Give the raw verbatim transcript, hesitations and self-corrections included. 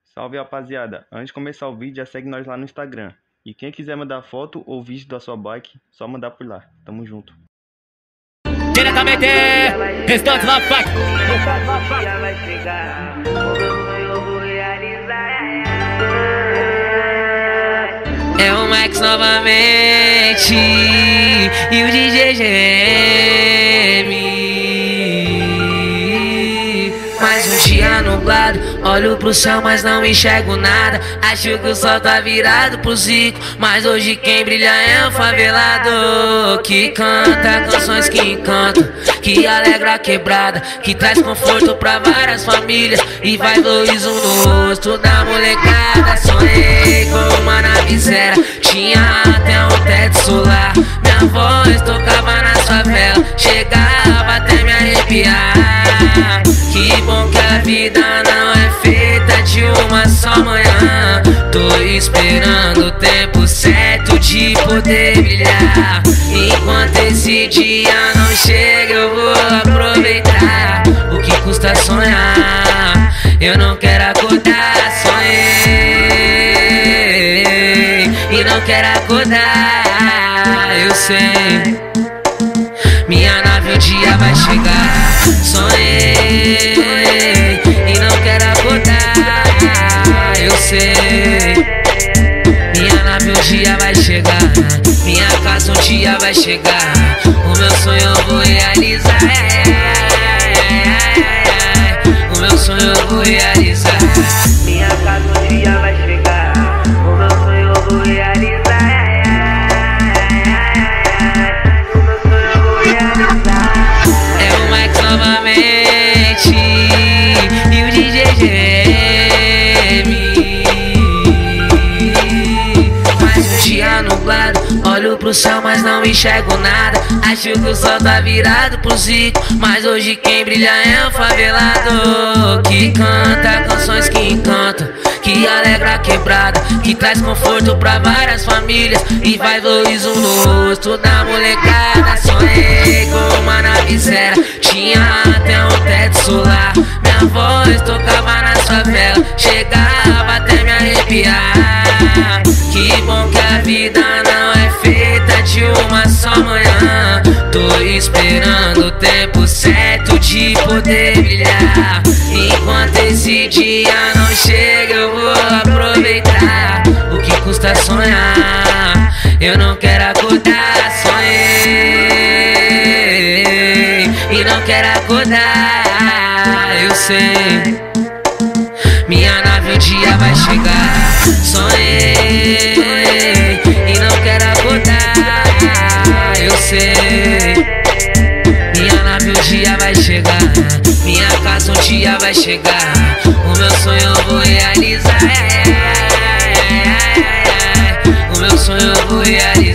Salve, rapaziada! Antes de começar o vídeo, já segue nós lá no Instagram. E quem quiser mandar foto ou vídeo da sua bike, só mandar por lá. Tamo junto. Diretamente, Restante Love Pack. Vai chegar, o meu sonho eu vou realizar. É o Max novamente e o D J G M. Mais um dia nublado, olho pro céu mas não enxergo nada. Acho que o sol tá virado pro Zico, mas hoje quem brilha é o favelado. Que canta canções que encantam, que alegra a quebrada, que traz conforto pra várias famílias e vai luz no rosto da molecada. Sonhei com uma nave zero, tinha até um teto solar. Minha voz tocava na favela, chegava até me arrepiar. Que bom que a vida não é feita de uma só manhã. Tô esperando o tempo certo de poder brilhar. Enquanto esse dia não chega eu vou aproveitar. O que custa sonhar? Eu não quero acordar. Sonhei e não quero acordar. Eu sei, minha nave um dia vai chegar. Sonhei e não quero acordar. Eu sei, minha nave um dia vai chegar. Minha casa um dia vai chegar. O meu sonho eu vou realizar. O meu sonho eu vou realizar. Minha casa um dia vai chegar, o meu sonho eu vou realizar. O meu sonho eu vou realizar. É o Max novamente e o D J G M. Mais um dia nublado, olho pro céu mas não enxergo nada. Acho que o sol tá virado pro Zico, mas hoje quem brilha é o favelado. Que canta canções que encantam, que alegra a quebrada, que traz conforto pra várias famílias e vai luz no rosto da molecada. Sonhei com uma nave zero, tinha até um teto solar. Minha voz tocava na favela, chegava até me arrepiar. Que bom que a vida não é feita de uma só manhã. Tô esperando o tempo certo de poder brilhar. Enquanto esse dia não chega eu vou aproveitar. O que custa sonhar? Eu não quero acordar. Sonhei e não quero acordar. Eu sei, minha nave um dia vai chegar. Sonhei e não quero acordar. Eu sei, minha nave um dia vai chegar. Minha casa um dia vai chegar. O meu sonho eu vou realizar. O meu sonho eu vou realizar.